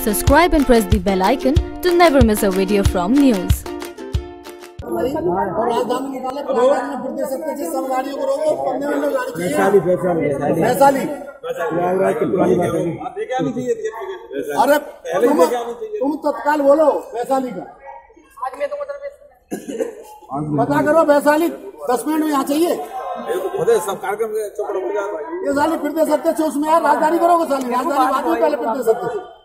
Subscribe and press the bell icon to never miss a video from NYOOOZ. और राजधानी निकाले राजधानी में फिर दे सकते जिस सब गाड़ियों को रोको पढ़ने में लोग गाड़ी चाहिए वैशाली अरे तुम तत्काल बोलो वैशाली का पता करो वैशाली 10 मिनट में यहाँ चाहिए सब कार्यक्रम ये साली फिर दे सकते उसमें यार राजधानी करो वैशाली राजधानी बाद में पहले फिर दे सकते